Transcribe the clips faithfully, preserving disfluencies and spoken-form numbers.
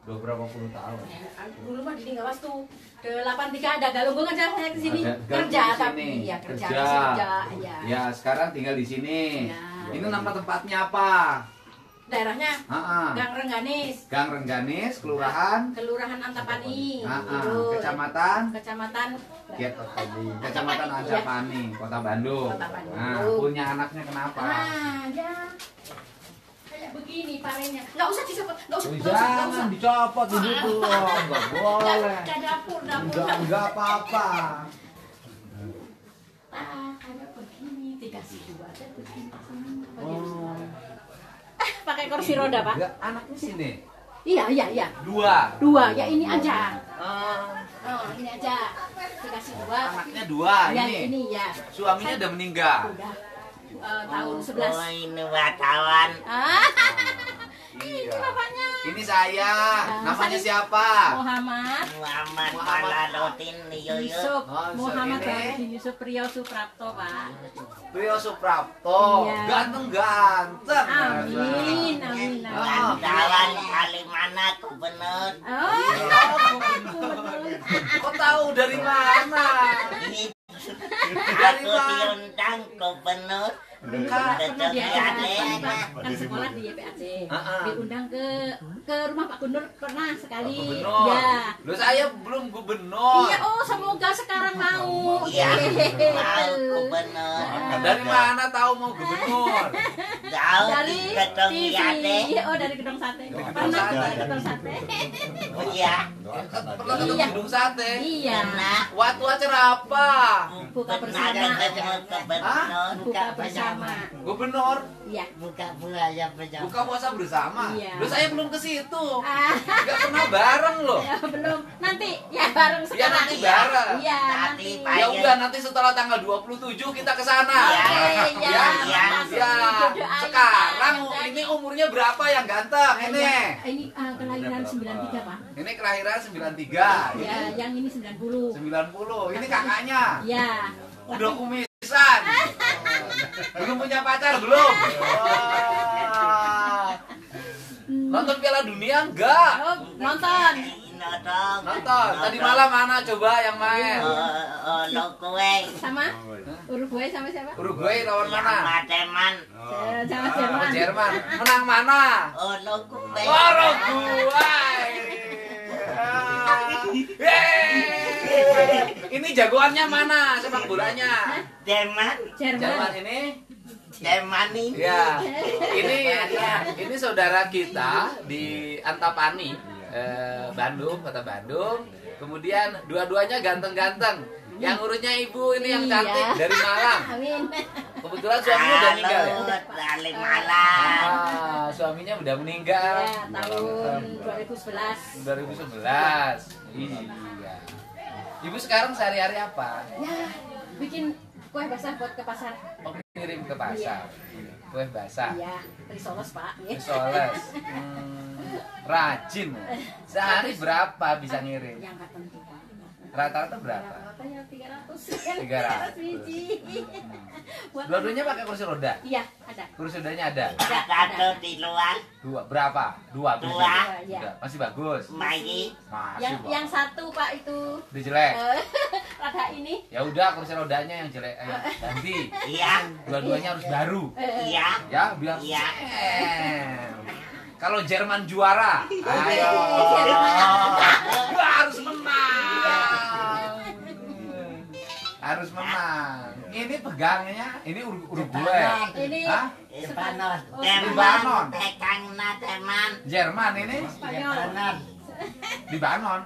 Udah berapa puluh tahun? Dulu mah ditinggal waktu delapan tiga ada galunggung aja saya ke sini kerja tapi ya kerja kerja. kerja ya. Ya, sekarang tinggal di sini. Ya. Ini nama tempatnya apa? Daerahnya Ha-ha. Gang Rengganis, Gang Rengganis, Kelurahan Kelurahan Antapani, Ha-ha. Gitu. Kecamatan Kecamatan Ya, Kecamatan Antapani, Kota Bandung. Kota Bandung. Nah, punya anaknya kenapa? Ah, ya. Kayak begini parenya. Enggak usah dicopot, enggak usah, Oh, enggak usah, enggak usah. jangan dicopot di situ. Enggak boleh. Enggak dapur, dapur. Enggak, enggak apa-apa. Ah, kayak begini dikasih dua aja begini. Oh. Pakai kursi roda, Pak? Enggak, anaknya sini. Iya, iya, iya. Dua. Dua, ya ini aja. Oh, Oh, ini aja. Dikasih dua. anaknya dua Ya, ini. ini ya. Suaminya udah meninggal. Udah. Eh, tahun sebelas. Oh, ini wartawan. Ah, Iya. ini bapaknya. Ini saya. Namanya saya- siapa? Muhammad Muhammad Muhammad. Paladotin Yoyo. Yusuf. Oh, Yusuf Muhammad ini. Baharudin Yusuf Priyo Suprapto, Pak. Rio Suprapto. Iya. Ganteng-ganteng. Amin, amin, amin. Wartawan Kalimana Gubernur. Oh, Kok tahu dari mana? Ini Dari aku mana? diundang Gubernur. pernah pernah di Ada kan sekolah di Y P A C. Ah, ah. Diundang ke ke rumah Pak Gubernur pernah sekali. Gubernur. Ya. Loh, saya belum gubernur. Iya, oh semoga sekarang mau. Iya, Gitu. mau Gubernur. Dari mana tahu mau gubernur? Jauh Dari di Gedung T V. Yade. Oh, dari gedung sate. Gedung Pernah sate. ke gedung sate. Oh iya. Pernah ketemu Iya. gedung sate? Iya. Nah, Waktu acara apa? Buka pernah bersama. ketemu Gubernur. Buka bersama. Gubernur Iya. Buka puasa bersama. buka puasa bersama. Iya. Loh, saya belum ke situ. Ah. Nggak pernah bareng loh. Ya, belum. Nanti ya bareng Ya sekarang. nanti bareng. Iya, Nanti, nanti. Pak. Ya udah, nanti setelah tanggal dua puluh tujuh kita ke sana. Iya. Oke, ya. Ya, Iya. ya. Doain, Sekarang Pak. ini umurnya berapa yang ganteng ini? Ya, ini ah, kelahiran sembilan tiga, Pak. Ini kelahiran sembilan tiga. Ya, yang ini sembilan puluh. sembilan puluh. Ini kakaknya. Ya. Udah kumisan. Belum punya pacar belum? Wah. Nonton Piala Dunia enggak? Oh, nonton. Nonton. Nonton. Tadi malam mana coba yang main? Oh, lo kue. Sama Uruguay sama siapa? Uruguay lawan mana? Sama teman. Eh, Sama Ah, Jerman. Jerman. Menang mana? Oh, lo kue. Oh, Uruguay. Yeay. Ini jagoannya mana sepak bolanya? Teman. Jerman Jerman. ini. Teman ini. Ya, ini ini saudara kita di Antapani, eh, Bandung, kota Bandung. Kemudian dua-duanya ganteng-ganteng. Yang urutnya ibu ini yang cantik Iya. dari Malang. Amin. Kebetulan suaminya udah meninggal ya. Dari Malang. Ah, suaminya udah meninggal. Ya, tahun dua ribu sebelas. dua ribu sebelas. Iya. Ibu sekarang sehari-hari apa? Ya, bikin kue basah buat ke pasar. Oh, kirim ke pasar. Kue basah. Iya, risoles, Pak. Ya. Risoles. Hmm, rajin. Sehari berapa bisa ngirim? Yang nggak penting, Pak. Rata-rata berapa? Katanya tiga ratus. tiga ratus. biji. Buat- Dua-duanya pakai kursi roda. Iya, ada. Kursi rodanya ada. Ada, Satu ada. di luar. Dua. Berapa? Dua. Dua. bisa? Iya. Udah, masih bagus. Magi. Masih Yang bagus. yang satu, Pak, itu Udah jelek. eh, rada ini. Ya udah kursi rodanya yang jelek ayo ganti. Iya. Dua-duanya harus baru. Eh, Iya. Ya, biar Iya. sen. Kalau Jerman juara, ayo. Jerman. Gua harus menang. Harus menang. Ini pegangnya, ini Ur- Uruguay. Ini Hah? Libanon. Oh, Teman. Tekangna teman. Jerman ini Spanyol. Libanon.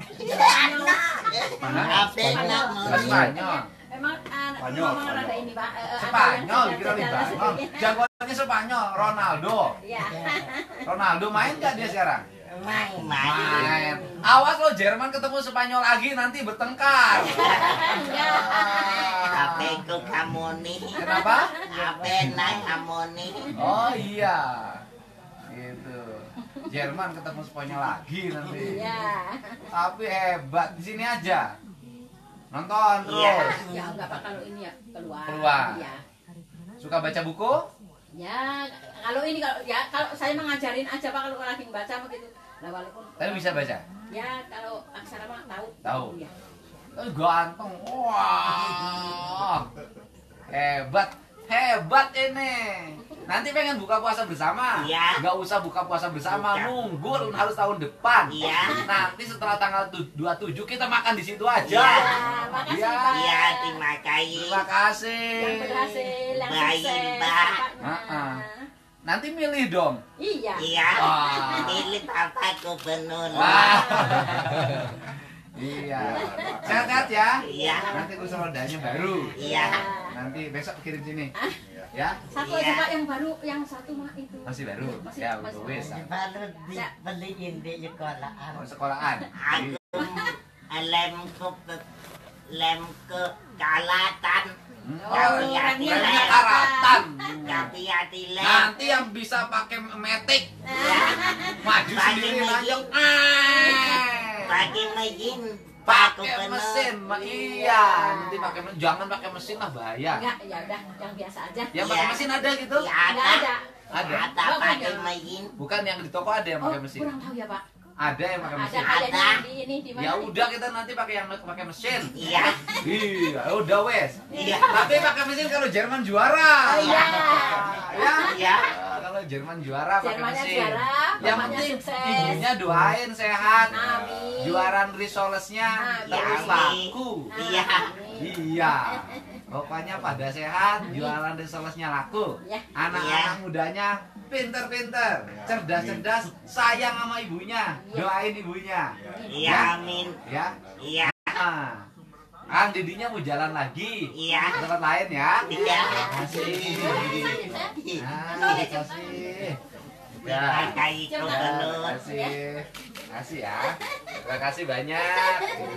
Mana? Apa nama? Oh, Spanyol. Emang ah, ngomong rada ini, Pak. Eh, eh, ada Spanyol, yang kira jalan-jalan Libanon. sedikit. Jagoannya Spanyol, Ronaldo. Iya. Ronaldo main nggak dia sekarang? Main. Main. Main. Awas lo Jerman ketemu Spanyol lagi nanti bertengkar. Enggak. Apa itu kamu nih? Kenapa? Apa naik kamu nih? Oh iya. Gitu. Jerman ketemu Spanyol lagi nanti. Iya. Tapi hebat di sini aja. Nonton Iya. terus. Ya enggak Pak, kalau ini ya keluar. Keluar. Iya. Suka baca buku? Ya, kalau ini kalau ya kalau saya mengajarin aja Pak, kalau lagi baca begitu. Lah walaupun Tapi bisa baca? ya kalau aksara mah tahu. Tahu. Iya. Eh, ganteng. Wah. Hebat. Hebat ini. Nanti pengen buka puasa bersama? Iya. Nggak usah buka puasa bersama, Bukan. nunggu harus tahun depan. Iya. Nanti setelah tanggal dua puluh tujuh kita makan di situ aja. Iya. Makasih, Iya. Pak. Iya, terima kasih. Terima kasih. Yang berhasil, yang Baik, sukses. Mbak. Cepatnya. Ah-ah. Nanti milih dong. Iya. Iya. Ah. Pilih Bapak Gubernur. Wah. Iya. Sehat-sehat ya. Iya. Nanti kursi rodanya baru. Iya. Nanti besok kirim sini. Ya. Satu Iya. aja Pak yang baru, yang satu mah itu. Masih baru. Masih- Ya, masih- wes. Baru dibeliin di sekolahan. Oh, sekolahan. Aku lem ke lem ke kalatan. Oh, Tapi orangnya hati Banyak lem. karatan. Tapi hati lem. Nanti yang bisa pakai metik maju Pakai sendiri mesin. lanjut. Ah. Pakai mesin. Pak Pakai Gubernur. mesin, Ma- iya. Nanti pakai mesin, jangan pakai mesin lah bahaya. Enggak, ya udah yang biasa aja. Yang pakai Iya. mesin ada gitu? Ya, Enggak ada. ada. Ada. Ada Oh, pakai punya. mesin. Bukan yang di toko ada yang Oh, pakai mesin. kurang tahu ya Pak. Ada yang pakai Ada mesin. kayaknya Ada. di ini di mana? Ya nih? udah kita nanti pakai yang pakai mesin. Iya. Iya, udah wes. Iya. Tapi pakai mesin kalau Jerman juara. Oh, iya. Ya. Iya. Ah, kalau Jerman juara pakai Jermannya mesin. juara, Yang bapaknya penting sukses. ibunya doain sehat. Amin. Juaran risolesnya Amin. terus Amin. laku. Iya. Iya. Pokoknya pada sehat, jualan risolesnya laku. Iya. Anak-anak Iya. mudanya pinter-pinter, cerdas-cerdas, sayang sama ibunya. Doain ibunya. Iya, amin. Ya. Iya. Ah. Kan didinya mau jalan lagi. Iya. Ke tempat lain ya. Iya. Kasih. Ah, kasih. Ya. Pakai Ya, Gubernur. kasih. Kasih ya. Terima kasih banyak.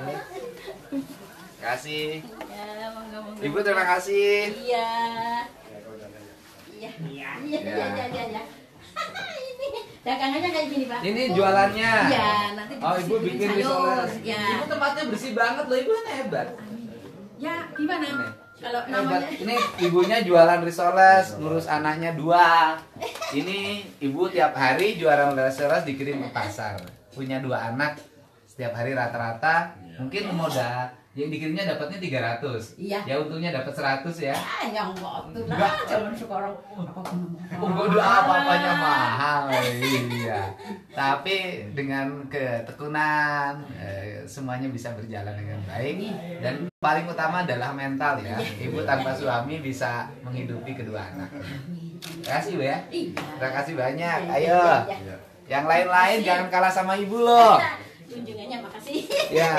Kasih. Ya, monggo, monggo. Ibu terima kasih. Iya. Iya. Iya. Iya, iya, iya, iya, iya. Ini dagangannya kayak gini, Pak. Ini jualannya. Iya, nanti Oh, ibu dibersihin bikin sayur. risoles. Ya. Ibu tempatnya bersih banget loh, ibu kan hebat. Ya, gimana? Ini. Kalau Hebat. namanya Ini ibunya jualan risoles, ngurus anaknya dua. Ini ibu tiap hari jualan risoles dikirim ke pasar. Punya dua anak, setiap hari rata-rata mungkin modal yang dikirimnya dapatnya tiga ratus. Iya. Ya untungnya dapat seratus ya. ah, yang waktu Enggak. lah, zaman sekarang apa Oh, udah apa-apanya mahal. Iya. Tapi dengan ketekunan eh, semuanya bisa berjalan dengan baik dan paling utama adalah mental ya. Ibu tanpa suami bisa menghidupi kedua anak. Terima kasih Bu ya. Iya. Terima kasih banyak. Iya, Ayo. iya, iya. Yang lain-lain jangan kalah sama ibu loh. Junjungannya makasih. Ya.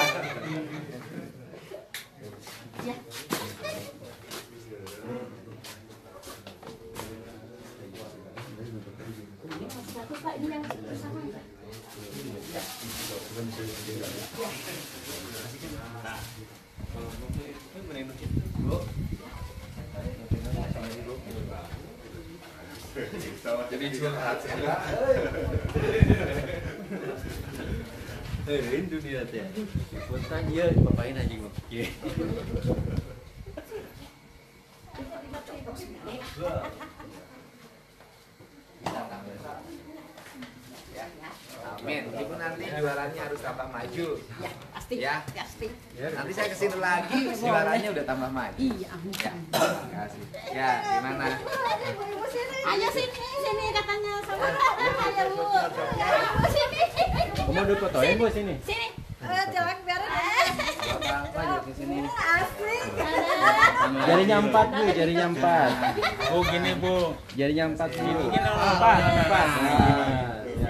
Ya. Ini masih satu, Pak, ini yang bersama. Bu. Jadi curhat. Eh, ini dunia teh. Punten ieu bapain anjing mah. Ieu. Amin. Ibu nanti jualannya harus tambah maju. Ya, pasti. Ya. Pasti. Nanti saya kesini lagi, jualannya udah tambah maju. Iya, amin. Ya, terima kasih. Ya, gimana? Ayo sini, sini katanya sama. Ayo, Bu. Ayo, sini. Kamu udah fotoin Bu sini. Sini. Eh, jelek biarin. Apa-apa aja ke sini. Asik. Jarinya empat Bu, jarinya empat. Oh gini Bu, jarinya empat Bu. Ini empat, empat. Nah, ya.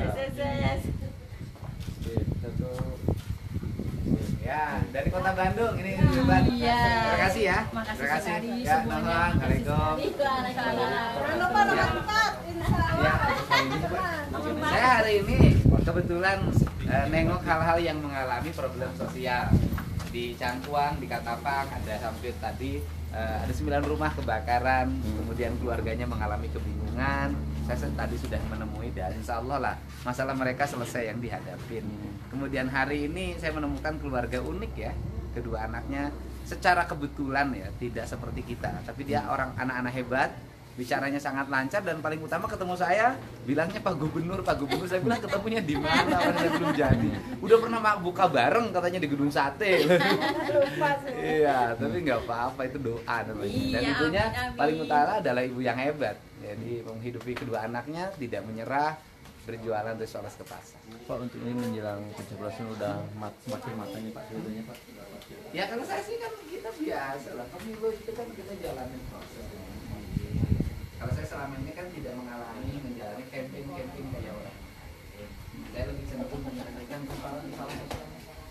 Satu. Ya, dari Kota Bandung ini Hebat. Iya. Terima kasih ya. Makasih Terima kasih. sekali Ya, semuanya. Nonton. Assalamualaikum. Jangan lupa nomor empat. Insya Ya. Allah. Saya hari ini kebetulan eh, nengok hal-hal yang mengalami problem sosial di Cangkuang, di Katapang, ada hampir tadi eh, ada sembilan rumah kebakaran, kemudian keluarganya mengalami kebingungan. Saya tadi sudah menemui dan insya Allah lah masalah mereka selesai yang dihadapin. Kemudian hari ini saya menemukan keluarga unik ya, kedua anaknya secara kebetulan ya tidak seperti kita, tapi dia orang anak-anak hebat bicaranya sangat lancar, dan paling utama ketemu saya bilangnya Pak Gubernur, Pak Gubernur. Saya bilang ketemunya di mana, karena saya belum jadi. Udah pernah buka bareng katanya di Gedung Sate. Iya, tapi nggak apa-apa, itu doa namanya. Dan Iya, ibunya amin, amin. paling utama adalah ibu yang hebat. Jadi menghidupi kedua anaknya, tidak menyerah, berjualan dari Soles ke pasar. Pak, untuk ini menjelang pencoblosan udah mat, semakin matang nih Pak sebetulnya Pak. Ya kalau saya sih kan kita biasa lah, pemilu itu kan kita jalanin proses. Kalau saya selama ini kan tidak mengalami menjalani campaign-campaign kayak orang. Saya lebih cenderung menyelesaikan persoalan-persoalan sosial.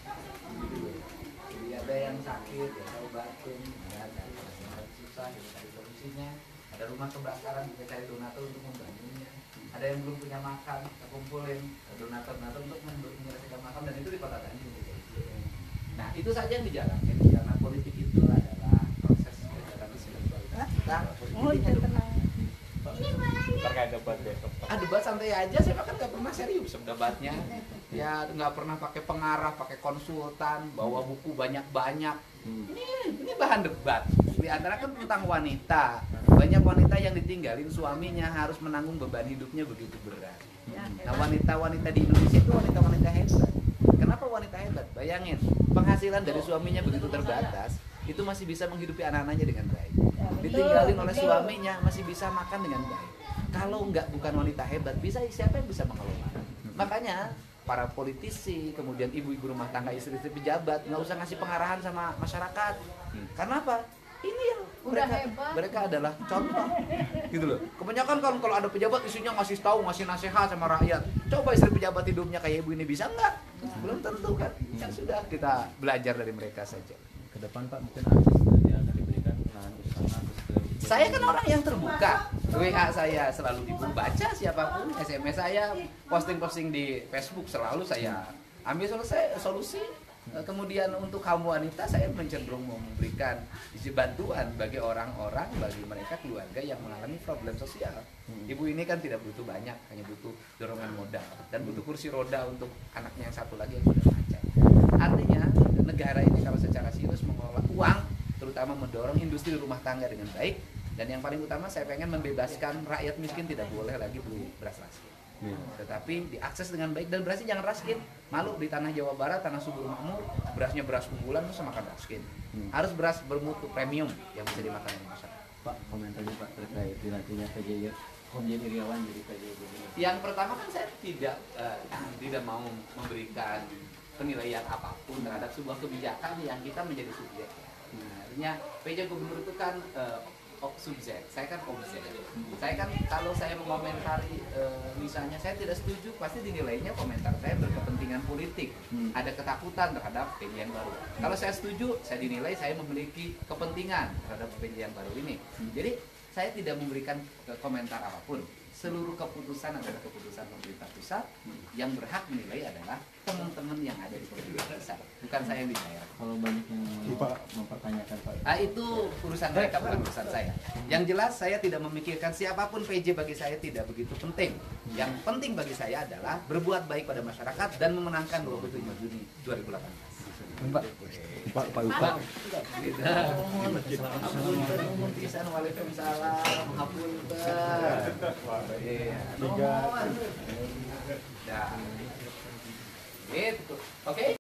Jadi ada yang sakit, ya saya obatin, ada yang susah, ya cari solusinya. Ada rumah kebakaran, kita cari donatur untuk membantunya. Ada yang belum punya makan, kita kumpulin donatur-donatur untuk menyelesaikan makan, dan itu di Kota Tanjung. Nah itu saja yang dijalankan, karena politik itu adalah proses perjalanan spiritualitas kita. Oh iya tenang. Terkait debat besok. Ah debat santai aja, saya bahkan nggak pernah serius debatnya. Ya nggak pernah pakai pengarah, pakai konsultan, bawa buku banyak-banyak. Ini ini bahan debat. Di antara kan tentang wanita. Banyak wanita yang ditinggalin suaminya, harus menanggung beban hidupnya begitu berat. Nah wanita-wanita di Indonesia itu wanita-wanita hebat. Kenapa wanita hebat? Bayangin, penghasilan dari suaminya begitu terbatas, itu masih bisa menghidupi anak-anaknya dengan baik. Ditinggalin oleh suaminya, masih bisa makan dengan baik. Kalau nggak bukan wanita hebat, bisa siapa yang bisa mengelola? Makanya para politisi, kemudian ibu-ibu rumah tangga, istri-istri pejabat, nggak usah ngasih pengarahan sama masyarakat. Karena apa? Ini yang Udah mereka, hebat. mereka adalah contoh, gitu loh. Kebanyakan kan kalau ada pejabat isunya ngasih tahu, ngasih nasihat sama rakyat. Coba istri pejabat hidupnya kayak ibu ini bisa nggak? Belum tentu kan. Kan sudah kita belajar dari mereka saja. Ke depan Pak mungkin akses yang akan diberikan lahan usaha akses ke Saya kan orang yang terbuka. W A saya selalu dibaca siapapun, S M S saya, posting-posting di Facebook selalu saya ambil solusi. solusi. Kemudian untuk kaum wanita saya cenderung memberikan isi bantuan bagi orang-orang, bagi mereka keluarga yang mengalami problem sosial. Ibu ini kan tidak butuh banyak, hanya butuh dorongan modal dan butuh kursi roda untuk anaknya yang satu lagi yang sudah lancar. Artinya negara ini kalau secara serius mengelola uang, terutama mendorong industri rumah tangga dengan baik, dan yang paling utama saya pengen membebaskan rakyat miskin tidak boleh lagi beli beras raskin. Tetapi diakses dengan baik, dan berasnya jangan raskin. Malu di tanah Jawa Barat, tanah subur makmur, berasnya beras unggulan terus makan raskin. Harus beras bermutu premium yang bisa dimakan oleh masyarakat. Pak, komentarnya Pak terkait dilantiknya P J Komjen Iriawan jadi P J Gubernur. Yang pertama kan saya tidak uh, tidak mau memberikan penilaian apapun terhadap sebuah kebijakan yang kita menjadi subjek. Nah, artinya P J Gubernur itu kan uh, subjek, saya kan objek. Saya kan kalau saya mengomentari e, misalnya saya tidak setuju, pasti dinilainya komentar saya berkepentingan politik. Hmm. Ada ketakutan terhadap P J yang baru. Hmm. Kalau saya setuju, saya dinilai saya memiliki kepentingan terhadap P J yang baru ini. Hmm. Jadi saya tidak memberikan e, komentar apapun. Seluruh keputusan adalah keputusan pemerintah pusat. Hmm. Yang berhak menilai adalah teman-teman yang ada di pemerintah pusat, bukan saya yang di daerah. Kalau banyak yang mempertanyakan Pak, ah, itu urusan mereka, bukan urusan saya. Yang jelas saya tidak memikirkan siapapun P J, bagi saya tidak begitu penting. Yang penting bagi saya adalah berbuat baik pada masyarakat dan memenangkan dua puluh tujuh Juni dua ribu delapan belas. Pak, Pak, Pak Ustaz. Waalaikumsalam. Tiga. Gitu. Oke.